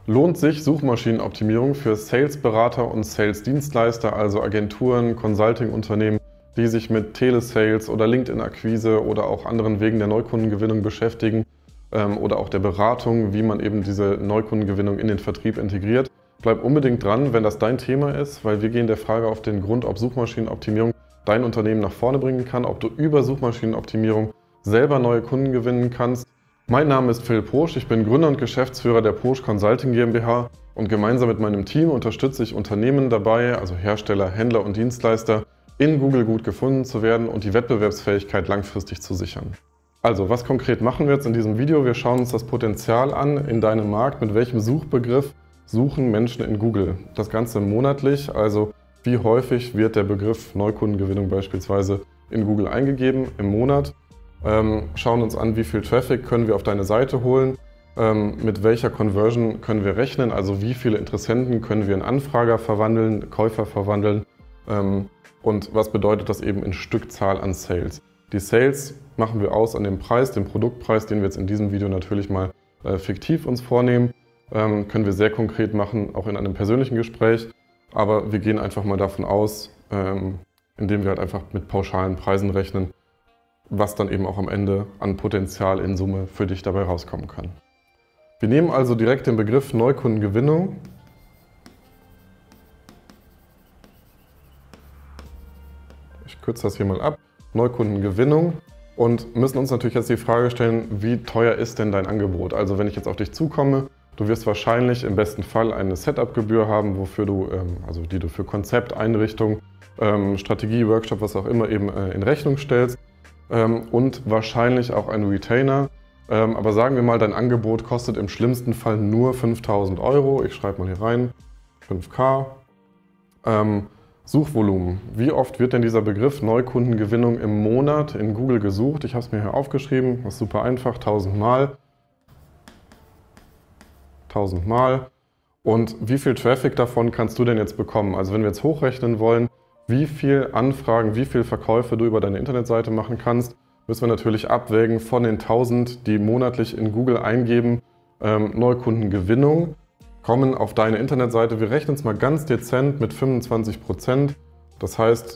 Lohnt sich Suchmaschinenoptimierung für Sales-Berater und Sales-Dienstleister, also Agenturen, Consulting-Unternehmen, die sich mit Telesales oder LinkedIn-Akquise oder auch anderen Wegen der Neukundengewinnung beschäftigen oder auch der Beratung, wie man eben diese Neukundengewinnung in den Vertrieb integriert? Bleib unbedingt dran, wenn das dein Thema ist, weil wir gehen der Frage auf den Grund, ob Suchmaschinenoptimierung dein Unternehmen nach vorne bringen kann, ob du über Suchmaschinenoptimierung selber neue Kunden gewinnen kannst. Mein Name ist Phil Posch, ich bin Gründer und Geschäftsführer der Posch Consulting GmbH und gemeinsam mit meinem Team unterstütze ich Unternehmen dabei, also Hersteller, Händler und Dienstleister, in Google gut gefunden zu werden und die Wettbewerbsfähigkeit langfristig zu sichern. Also, was konkret machen wir jetzt in diesem Video? Wir schauen uns das Potenzial an in deinem Markt, mit welchem Suchbegriff suchen Menschen in Google. Das Ganze monatlich, also wie häufig wird der Begriff Neukundengewinnung beispielsweise in Google eingegeben im Monat. Schauen uns an, wie viel Traffic können wir auf deine Seite holen, mit welcher Conversion können wir rechnen, also wie viele Interessenten können wir in Anfrager verwandeln, Käufer verwandeln und was bedeutet das eben in Stückzahl an Sales. Die Sales machen wir aus an dem Preis, dem Produktpreis, den wir jetzt in diesem Video natürlich mal fiktiv uns vornehmen, können wir sehr konkret machen, auch in einem persönlichen Gespräch, aber wir gehen einfach mal davon aus, indem wir halt einfach mit pauschalen Preisen rechnen, was dann eben auch am Ende an Potenzial in Summe für dich dabei rauskommen kann. Wir nehmen also direkt den Begriff Neukundengewinnung. Ich kürze das hier mal ab. Neukundengewinnung. Und müssen uns natürlich jetzt die Frage stellen, wie teuer ist denn dein Angebot? Also wenn ich jetzt auf dich zukomme, du wirst wahrscheinlich im besten Fall eine Setup-Gebühr haben, wofür du, also die du für Konzept, Einrichtung, Strategie, Workshop, was auch immer eben in Rechnung stellst. Und wahrscheinlich auch ein Retainer. Aber sagen wir mal, dein Angebot kostet im schlimmsten Fall nur 5.000 Euro. Ich schreibe mal hier rein, 5.000. Suchvolumen. Wie oft wird denn dieser Begriff Neukundengewinnung im Monat in Google gesucht? Ich habe es mir hier aufgeschrieben, das ist super einfach, 1000 Mal. 1000 Mal. Und wie viel Traffic davon kannst du denn jetzt bekommen? Also wenn wir jetzt hochrechnen wollen, wie viel Anfragen, wie viel Verkäufe du über deine Internetseite machen kannst, müssen wir natürlich abwägen von den 1000, die monatlich in Google eingeben, Neukundengewinnung, kommen auf deine Internetseite. Wir rechnen es mal ganz dezent mit 25%. Das heißt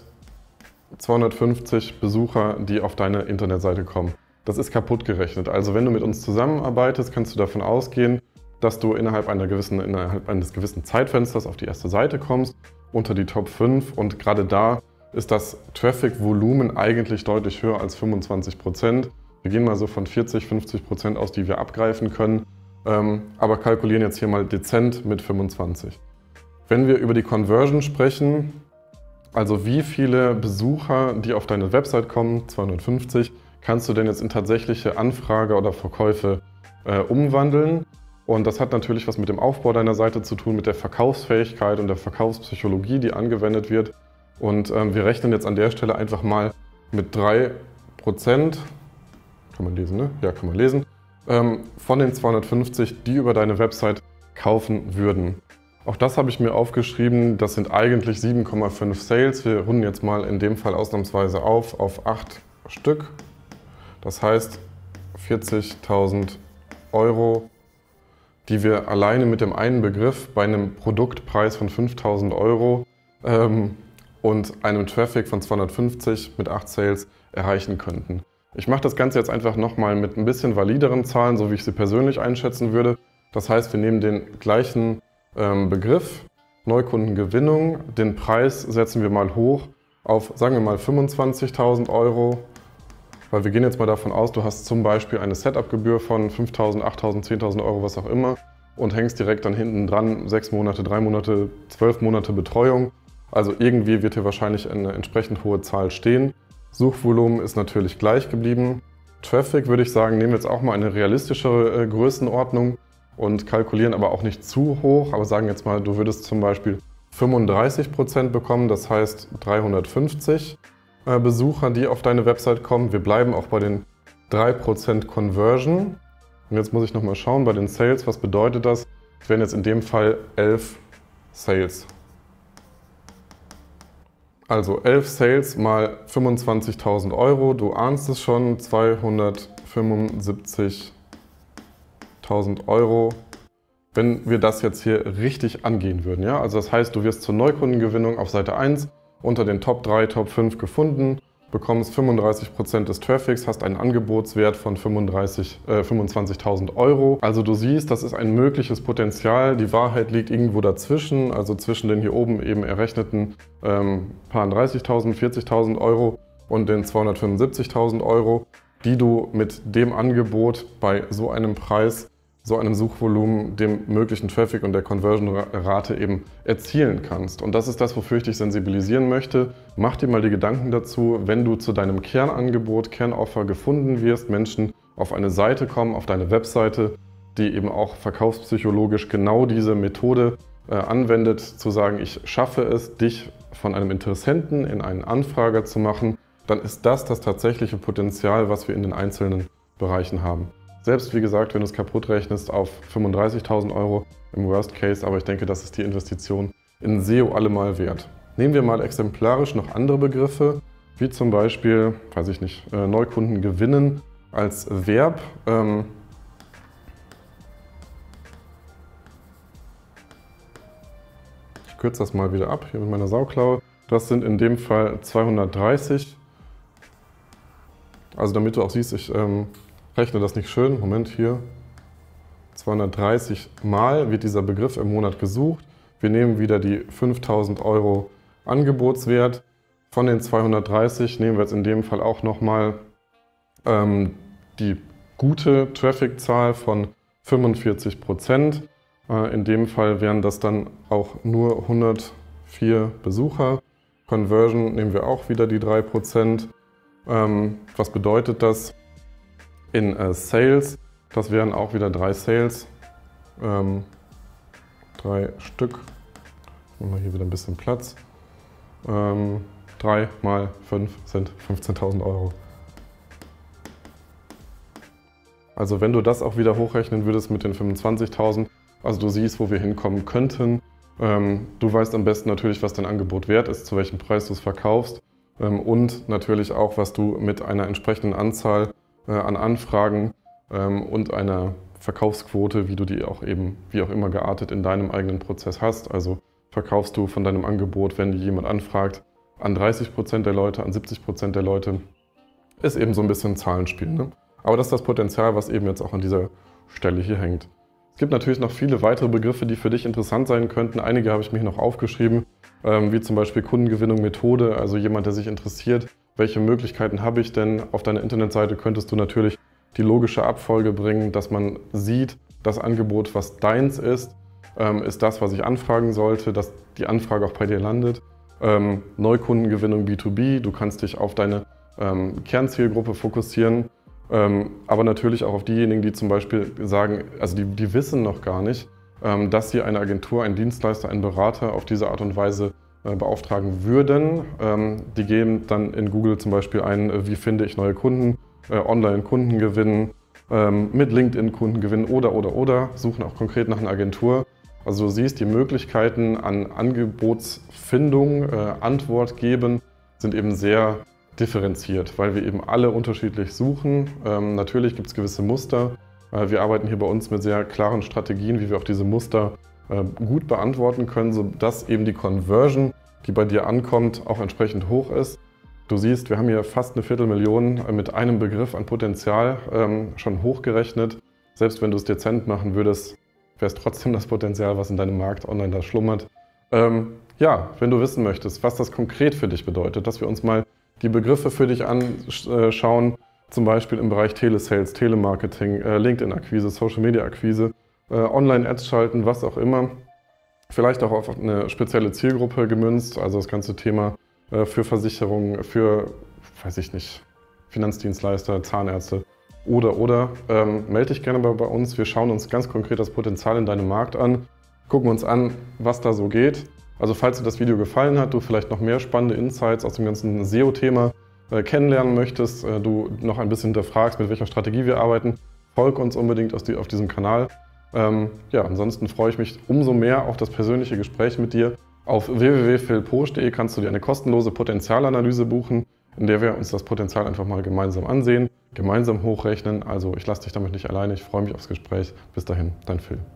250 Besucher, die auf deine Internetseite kommen. Das ist kaputt gerechnet. Also wenn du mit uns zusammenarbeitest, kannst du davon ausgehen, dass du innerhalb eines gewissen Zeitfensters auf die erste Seite kommst, unter die Top 5 und gerade da ist das Traffic-Volumen eigentlich deutlich höher als 25%. Wir gehen mal so von 40–50% aus, die wir abgreifen können, aber kalkulieren jetzt hier mal dezent mit 25. Wenn wir über die Conversion sprechen, also wie viele Besucher, die auf deine Website kommen, 250, kannst du denn jetzt in tatsächliche Anfrage oder Verkäufe umwandeln? Und das hat natürlich was mit dem Aufbau deiner Seite zu tun, mit der Verkaufsfähigkeit und der Verkaufspsychologie, die angewendet wird. Und wir rechnen jetzt an der Stelle einfach mal mit 3%, kann man lesen, ne? Ja, kann man lesen, von den 250, die über deine Website kaufen würden. Auch das habe ich mir aufgeschrieben, das sind eigentlich 7,5 Sales. Wir runden jetzt mal in dem Fall ausnahmsweise auf 8 Stück. Das heißt 40.000 Euro, die wir alleine mit dem einen Begriff bei einem Produktpreis von 5.000 Euro und einem Traffic von 250 mit 8 Sales erreichen könnten. Ich mache das Ganze jetzt einfach nochmal mit ein bisschen valideren Zahlen, so wie ich sie persönlich einschätzen würde. Das heißt, wir nehmen den gleichen Begriff, Neukundengewinnung, den Preis setzen wir mal hoch auf, sagen wir mal, 25.000 Euro. Weil wir gehen jetzt mal davon aus, du hast zum Beispiel eine Setup-Gebühr von 5.000, 8.000, 10.000 Euro, was auch immer und hängst direkt dann hinten dran 6 Monate, 3 Monate, 12 Monate Betreuung. Also irgendwie wird hier wahrscheinlich eine entsprechend hohe Zahl stehen. Suchvolumen ist natürlich gleich geblieben. Traffic würde ich sagen, nehmen wir jetzt auch mal eine realistischere Größenordnung und kalkulieren aber auch nicht zu hoch, aber sagen jetzt mal, du würdest zum Beispiel 35% bekommen, das heißt 350 Besucher, die auf deine Website kommen. Wir bleiben auch bei den 3% Conversion. Und jetzt muss ich nochmal schauen bei den Sales, was bedeutet das? Es wären jetzt in dem Fall 11 Sales. Also 11 Sales mal 25.000 Euro, du ahnst es schon, 275.000 Euro wenn wir das jetzt hier richtig angehen würden. Ja? Also das heißt, du wirst zur Neukundengewinnung auf Seite 1 unter den Top 3, Top 5 gefunden, bekommst 35% des Traffics, hast einen Angebotswert von 25.000 Euro. Also du siehst, das ist ein mögliches Potenzial. Die Wahrheit liegt irgendwo dazwischen, also zwischen den hier oben eben errechneten paar 30.000, 40.000 Euro und den 275.000 Euro, die du mit dem Angebot bei so einem Preis, so einem Suchvolumen, dem möglichen Traffic und der Conversion-Rate eben erzielen kannst. Und das ist das, wofür ich dich sensibilisieren möchte. Mach dir mal die Gedanken dazu, wenn du zu deinem Kernangebot, Kernoffer gefunden wirst, Menschen auf eine Seite kommen, auf deine Webseite, die eben auch verkaufspsychologisch genau diese Methode anwendet, zu sagen, ich schaffe es, dich von einem Interessenten in einen Anfrager zu machen, dann ist das das tatsächliche Potenzial, was wir in den einzelnen Bereichen haben. Selbst, wie gesagt, wenn du es kaputt rechnest auf 35.000 Euro im Worst Case, aber ich denke, das ist die Investition in SEO allemal wert. Nehmen wir mal exemplarisch noch andere Begriffe, wie zum Beispiel, weiß ich nicht, Neukunden gewinnen als Verb. Ich kürze das mal wieder ab, hier mit meiner Sauklaue. Das sind in dem Fall 230. Also damit du auch siehst, ich rechne das nicht schön. Moment, hier. 230 Mal wird dieser Begriff im Monat gesucht. Wir nehmen wieder die 5.000 Euro Angebotswert. Von den 230 nehmen wir jetzt in dem Fall auch nochmal die gute Traffic-Zahl von 45%. In dem Fall wären das dann auch nur 104 Besucher. Conversion nehmen wir auch wieder die 3%. Was bedeutet das? In Sales, das wären auch wieder 3 Sales, 3 Stück, machen wir hier wieder ein bisschen Platz, 3 mal 5 sind 15.000 Euro. Also wenn du das auch wieder hochrechnen würdest mit den 25.000, also du siehst, wo wir hinkommen könnten, du weißt am besten natürlich, was dein Angebot wert ist, zu welchem Preis du es verkaufst und natürlich auch, was du mit einer entsprechenden Anzahl an Anfragen und einer Verkaufsquote, wie du die auch eben, wie auch immer geartet, in deinem eigenen Prozess hast. Also verkaufst du von deinem Angebot, wenn dir jemand anfragt, an 30% der Leute, an 70% der Leute, ist eben so ein bisschen ein Zahlenspiel. Ne? Aber das ist das Potenzial, was eben jetzt auch an dieser Stelle hier hängt. Es gibt natürlich noch viele weitere Begriffe, die für dich interessant sein könnten. Einige habe ich mir hier noch aufgeschrieben, wie zum Beispiel Kundengewinnung, Methode, also jemand, der sich interessiert, welche Möglichkeiten habe ich denn? Auf deiner Internetseite könntest du natürlich die logische Abfolge bringen, dass man sieht, das Angebot, was deins ist das, was ich anfragen sollte, dass die Anfrage auch bei dir landet. Neukundengewinnung B2B, du kannst dich auf deine Kernzielgruppe fokussieren, aber natürlich auch auf diejenigen, die zum Beispiel sagen, also die wissen noch gar nicht, dass sie eine Agentur, einen Dienstleister, einen Berater auf diese Art und Weise beauftragen würden. Die geben dann in Google zum Beispiel ein, wie finde ich neue Kunden, Online-Kunden gewinnen, mit LinkedIn Kunden gewinnen oder, suchen auch konkret nach einer Agentur. Also du siehst, die Möglichkeiten an Angebotsfindung, Antwort geben, sind eben sehr differenziert, weil wir eben alle unterschiedlich suchen. Natürlich gibt es gewisse Muster. Wir arbeiten hier bei uns mit sehr klaren Strategien, wie wir auch diese Muster gut beantworten können, sodass eben die Conversion, die bei dir ankommt, auch entsprechend hoch ist. Du siehst, wir haben hier fast 250.000 mit einem Begriff an Potenzial schon hochgerechnet. Selbst wenn du es dezent machen würdest, wäre es trotzdem das Potenzial, was in deinem Markt online da schlummert. Ja, wenn du wissen möchtest, was das konkret für dich bedeutet, dass wir uns mal die Begriffe für dich anschauen, zum Beispiel im Bereich Telesales, Telemarketing, LinkedIn-Akquise, Social-Media-Akquise, Online-Ads schalten, was auch immer. Vielleicht auch auf eine spezielle Zielgruppe gemünzt, also das ganze Thema für Versicherungen, für, weiß ich nicht, Finanzdienstleister, Zahnärzte oder. Melde dich gerne bei uns. Wir schauen uns ganz konkret das Potenzial in deinem Markt an, gucken uns an, was da so geht. Also falls dir das Video gefallen hat, du vielleicht noch mehr spannende Insights aus dem ganzen SEO-Thema kennenlernen möchtest, du noch ein bisschen hinterfragst, mit welcher Strategie wir arbeiten, folg uns unbedingt auf diesem Kanal. Ja, ansonsten freue ich mich umso mehr auf das persönliche Gespräch mit dir. Auf www.philposch.de kannst du dir eine kostenlose Potenzialanalyse buchen, in der wir uns das Potenzial einfach mal gemeinsam ansehen, gemeinsam hochrechnen. Also ich lasse dich damit nicht alleine, ich freue mich aufs Gespräch. Bis dahin, dein Phil.